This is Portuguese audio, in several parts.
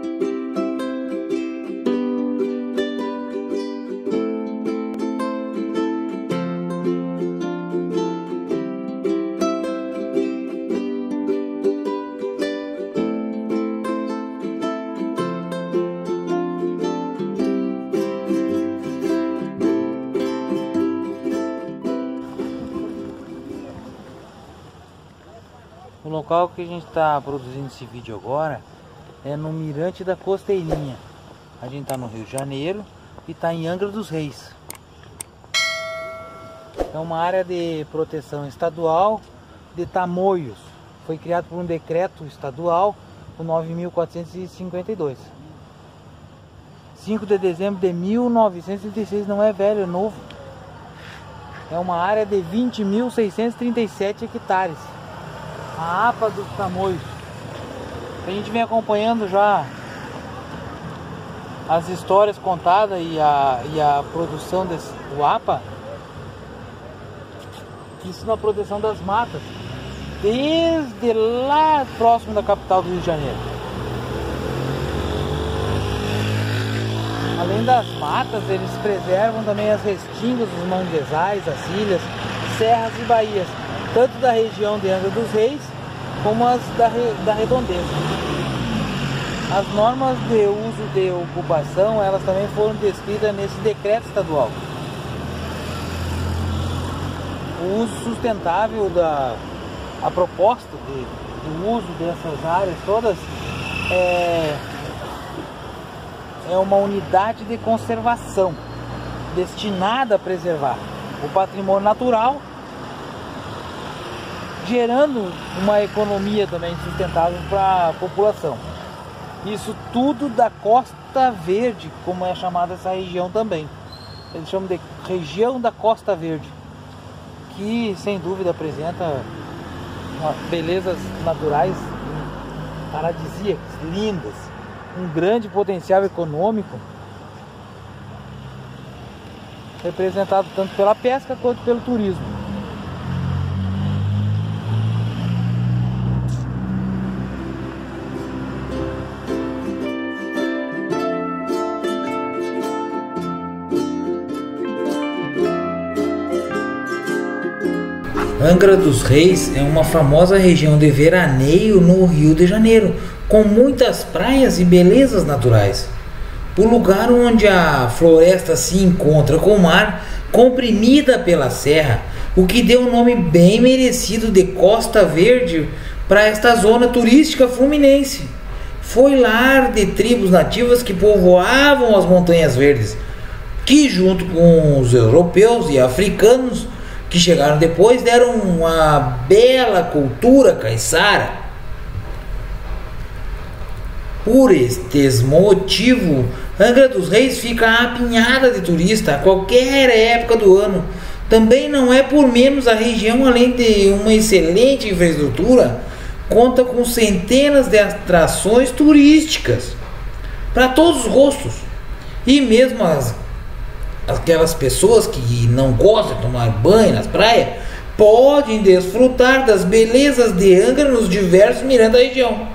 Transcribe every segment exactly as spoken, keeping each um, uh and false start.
O local que a gente está produzindo esse vídeo agora é no Mirante da Costeirinha. A gente está no Rio de Janeiro e está em Angra dos Reis. É uma área de proteção estadual de tamoios. Foi criado por um decreto estadual, o nove mil quatrocentos e cinquenta e dois. cinco de dezembro de mil novecentos e trinta e seis, não é velho, é novo. É uma área de vinte mil seiscentos e trinta e sete hectares. A APA dos tamoios. A gente vem acompanhando já as histórias contadas e a, e a produção desse, do APA. Isso na proteção das matas, desde lá próximo da capital do Rio de Janeiro. Além das matas, eles preservam também as restingas dos manguezais, as ilhas, serras e baías, tanto da região de Angra dos Reis, como as da, da redondeza. As normas de uso de ocupação, elas também foram descritas nesse decreto estadual. O uso sustentável, da, a proposta de, do uso dessas áreas todas é, é uma unidade de conservação destinada a preservar o patrimônio natural, gerando uma economia também sustentável para a população. Isso tudo da Costa Verde, como é chamada essa região também. Eles chamam de região da Costa Verde, que sem dúvida apresenta belezas naturais paradisíacas, lindas, um grande potencial econômico, representado tanto pela pesca quanto pelo turismo. Angra dos Reis é uma famosa região de veraneio no Rio de Janeiro, com muitas praias e belezas naturais. O lugar onde a floresta se encontra com o mar, comprimida pela serra, o que deu um nome bem merecido de Costa Verde para esta zona turística fluminense. Foi lar de tribos nativas que povoavam as Montanhas Verdes, que junto com os europeus e africanos que chegaram depois deram uma bela cultura caiçara. Por este motivo, Angra dos Reis fica apinhada de turista a qualquer época do ano. Também não é por menos a região, além de uma excelente infraestrutura, conta com centenas de atrações turísticas para todos os gostos. E mesmo as aquelas pessoas que não gostam de tomar banho nas praias podem desfrutar das belezas de Angra nos diversos mirantes da região.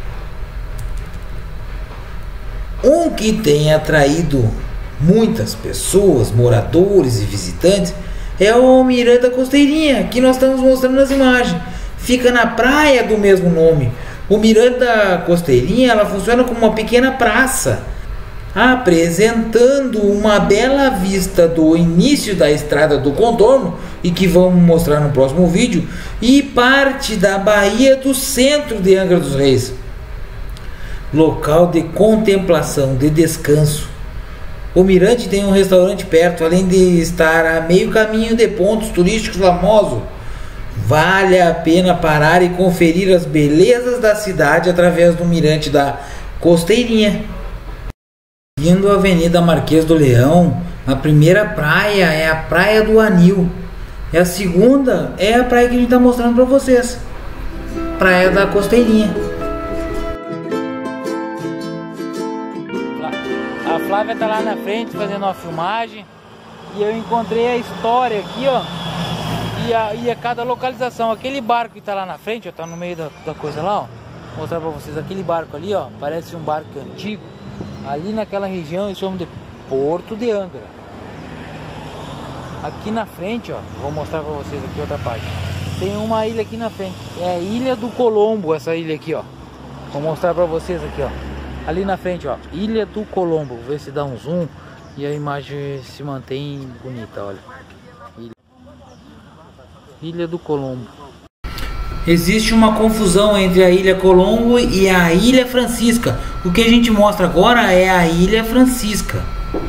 Um que tem atraído muitas pessoas, moradores e visitantes, é o Mirante da Costeirinha, que nós estamos mostrando nas imagens. Fica na praia do mesmo nome. O Mirante da Costeirinha, ela funciona como uma pequena praça, apresentando uma bela vista do início da estrada do contorno, e que vamos mostrar no próximo vídeo, e parte da baía do centro de Angra dos Reis. Local de contemplação, de descanso. O mirante tem um restaurante perto, além de estar a meio caminho de pontos turísticos famosos. Vale a pena parar e conferir as belezas da cidade através do Mirante da Costeirinha. Seguindo a Avenida Marquês do Leão, a primeira praia é a Praia do Anil. E a segunda é a praia que a gente está mostrando para vocês, Praia da Costeirinha. A Flávia está lá na frente fazendo uma filmagem, e eu encontrei a história aqui, ó, e a, e a cada localização. Aquele barco que está lá na frente, ó, tá no meio da, da coisa lá, ó. mostrar para vocês aquele barco ali, ó, parece um barco antigo. Ali naquela região eles chamam de Porto de Angra. Aqui na frente, ó, vou mostrar para vocês aqui outra parte. Tem uma ilha aqui na frente, é a Ilha do Colombo, essa ilha aqui, ó. Vou mostrar para vocês aqui, ó. Ali na frente, ó, Ilha do Colombo. Vou ver se dá um zoom e a imagem se mantém bonita, olha. Ilha, Ilha do Colombo. Existe uma confusão entre a Ilha Colombo e a Ilha Francisca. O que a gente mostra agora é a Ilha Francisca.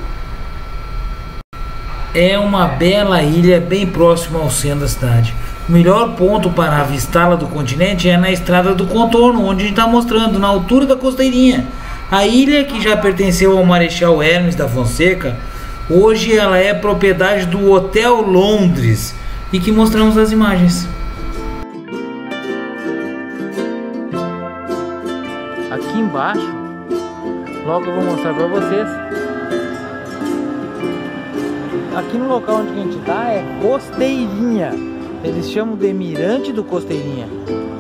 É uma bela ilha bem próxima ao centro da cidade. O melhor ponto para avistá-la do continente é na estrada do contorno, onde a gente está mostrando, na altura da costeirinha. A ilha, que já pertenceu ao Marechal Hermes da Fonseca, hoje ela é propriedade do Hotel Londres e que mostramos as imagens. Aqui embaixo, logo eu vou mostrar para vocês. Aqui no local onde a gente está é Costeirinha. Eles chamam de Mirante do Costeirinha.